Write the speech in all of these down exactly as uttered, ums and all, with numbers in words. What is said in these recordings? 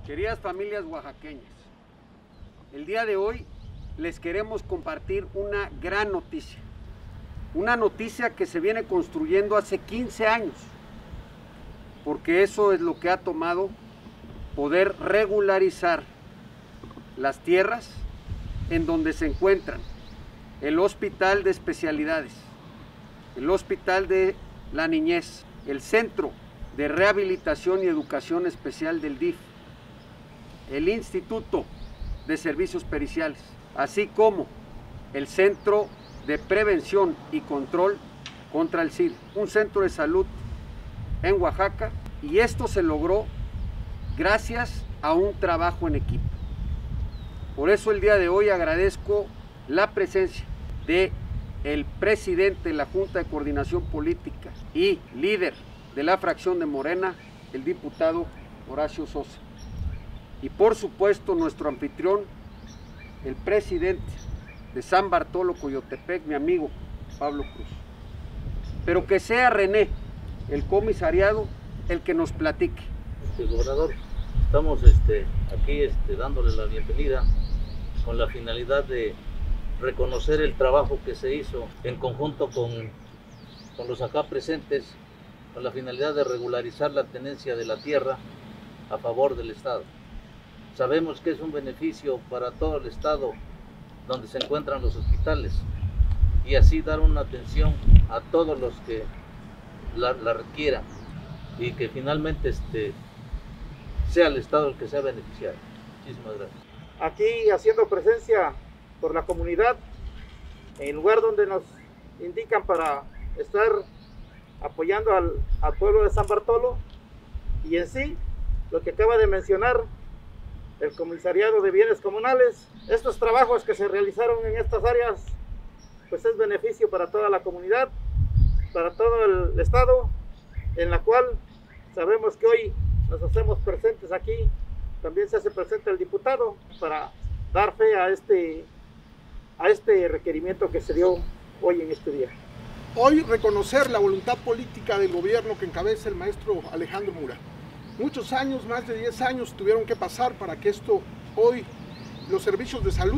Queridas familias oaxaqueñas, el día de hoy les queremos compartir una gran noticia. Una noticia que se viene construyendo hace quince años, porque eso es lo que ha tomado poder regularizar las tierras en donde se encuentran el Hospital de Especialidades, el Hospital de la Niñez, el Centro de Rehabilitación y Educación Especial del D I F, el Instituto de Servicios Periciales, así como el Centro de Prevención y Control contra el SIDA, un centro de salud en Oaxaca, y esto se logró gracias a un trabajo en equipo. Por eso el día de hoy agradezco la presencia de el presidente de la Junta de Coordinación Política y líder de la fracción de Morena, el diputado Horacio Sosa. Y por supuesto nuestro anfitrión, el presidente de San Bartolo Coyotepec, mi amigo Pablo Cruz. Pero que sea René, el comisariado, el que nos platique. Este, gobernador, estamos este, aquí este, dándole la bienvenida con la finalidad de reconocer el trabajo que se hizo en conjunto con, con los acá presentes, con la finalidad de regularizar la tenencia de la tierra a favor del Estado. Sabemos que es un beneficio para todo el Estado donde se encuentran los hospitales, y así dar una atención a todos los que la, la requieran, y que finalmente este, sea el Estado el que sea beneficiario. Muchísimas gracias. Aquí haciendo presencia por la comunidad, en el lugar donde nos indican para estar apoyando al, al pueblo de San Bartolo, y en sí, lo que acaba de mencionar el Comisariado de Bienes Comunales, estos trabajos que se realizaron en estas áreas, pues es beneficio para toda la comunidad, para todo el Estado, en la cual sabemos que hoy nos hacemos presentes aquí. También se hace presente el diputado para dar fe a este, a este requerimiento que se dio hoy en este día. Hoy reconocer la voluntad política del gobierno que encabeza el maestro Alejandro Murat. Muchos años, más de diez años tuvieron que pasar para que esto hoy, los servicios de salud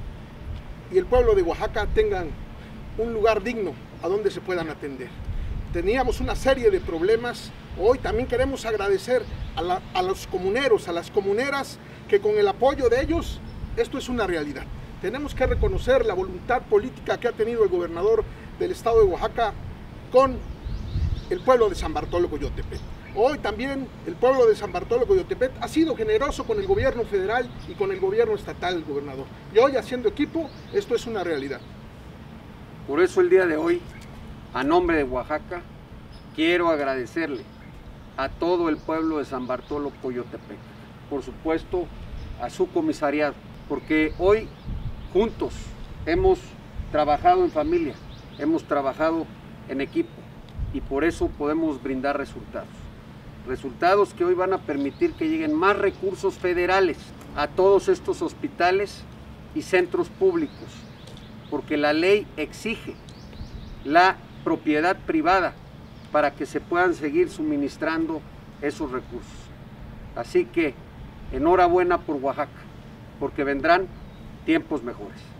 y el pueblo de Oaxaca tengan un lugar digno a donde se puedan atender. Teníamos una serie de problemas. Hoy también queremos agradecer a, la, a los comuneros, a las comuneras, que con el apoyo de ellos, esto es una realidad. Tenemos que reconocer la voluntad política que ha tenido el gobernador del estado de Oaxaca con el pueblo de San Bartolo Coyotepec. Hoy también el pueblo de San Bartolo Coyotepec ha sido generoso con el gobierno federal y con el gobierno estatal, gobernador. Y hoy, haciendo equipo, esto es una realidad. Por eso el día de hoy, a nombre de Oaxaca, quiero agradecerle a todo el pueblo de San Bartolo Coyotepec, por supuesto a su comisariado, porque hoy juntos hemos trabajado en familia, hemos trabajado en equipo, y por eso podemos brindar resultados. Resultados que hoy van a permitir que lleguen más recursos federales a todos estos hospitales y centros públicos, porque la ley exige la propiedad privada para que se puedan seguir suministrando esos recursos. Así que enhorabuena por Oaxaca, porque vendrán tiempos mejores.